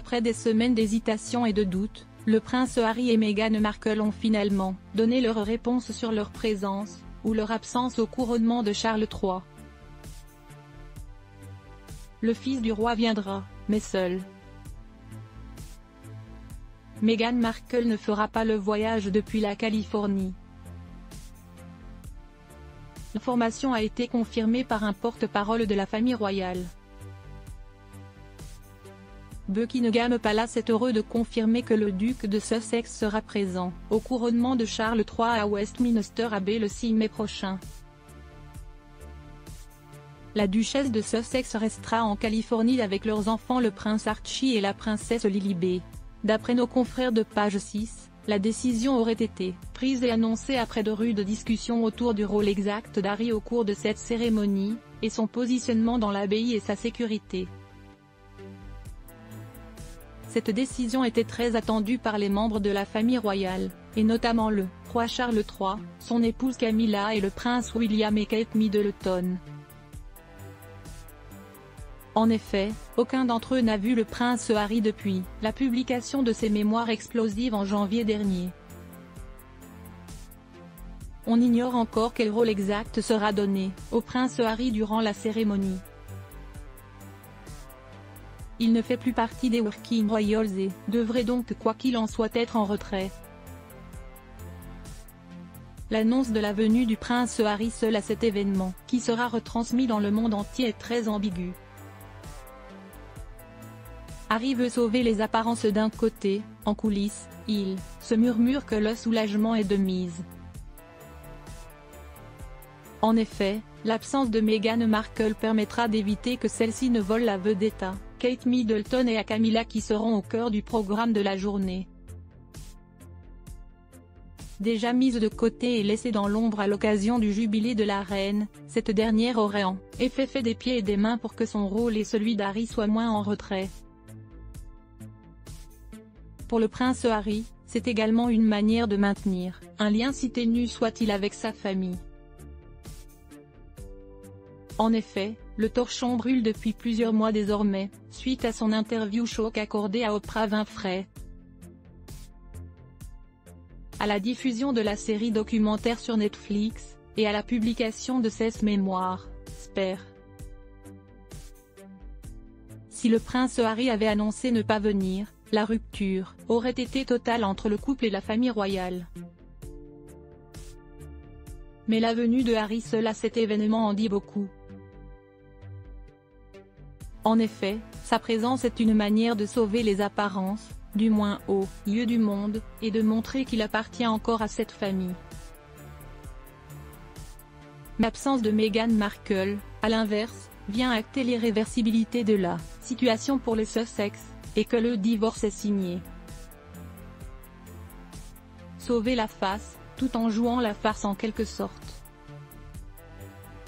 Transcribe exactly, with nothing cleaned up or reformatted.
Après des semaines d'hésitation et de doute, le prince Harry et Meghan Markle ont finalement donné leur réponse sur leur présence, ou leur absence au couronnement de Charles trois. Le fils du roi viendra, mais seul. Meghan Markle ne fera pas le voyage depuis la Californie. L'information a été confirmée par un porte-parole de la famille royale. Buckingham Palace est heureux de confirmer que le duc de Sussex sera présent au couronnement de Charles trois à Westminster Abbey le six mai prochain. La duchesse de Sussex restera en Californie avec leurs enfants le prince Archie et la princesse Lilibet. D'après nos confrères de Page six, la décision aurait été prise et annoncée après de rudes discussions autour du rôle exact d'Harry au cours de cette cérémonie, et son positionnement dans l'abbaye et sa sécurité. Cette décision était très attendue par les membres de la famille royale, et notamment le roi Charles trois, son épouse Camilla et le prince William et Kate Middleton. En effet, aucun d'entre eux n'a vu le prince Harry depuis la publication de ses mémoires explosives en janvier dernier. On ignore encore quel rôle exact sera donné au prince Harry durant la cérémonie. Il ne fait plus partie des Working Royals et devrait donc quoi qu'il en soit être en retrait. L'annonce de la venue du prince Harry seul à cet événement, qui sera retransmis dans le monde entier, est très ambiguë. Harry veut sauver les apparences d'un côté, en coulisses, il se murmure que le soulagement est de mise. En effet, l'absence de Meghan Markle permettra d'éviter que celle-ci ne vole la vedette à Kate Middleton et à Camilla qui seront au cœur du programme de la journée. Déjà mise de côté et laissée dans l'ombre à l'occasion du jubilé de la reine, cette dernière aurait en effet fait des pieds et des mains pour que son rôle et celui d'Harry soient moins en retrait. Pour le prince Harry, c'est également une manière de maintenir un lien si ténu soit-il avec sa famille. En effet, le torchon brûle depuis plusieurs mois désormais, suite à son interview choc accordée à Oprah Winfrey. À la diffusion de la série documentaire sur Netflix, et à la publication de ses mémoires, Spare. Si le prince Harry avait annoncé ne pas venir, la rupture aurait été totale entre le couple et la famille royale. Mais la venue de Harry seul à cet événement en dit beaucoup. En effet, sa présence est une manière de sauver les apparences, du moins aux yeux du monde, et de montrer qu'il appartient encore à cette famille. L'absence de Meghan Markle, à l'inverse, vient acter l'irréversibilité de la situation pour les Sussex, et que le divorce est signé. Sauver la face, tout en jouant la farce en quelque sorte.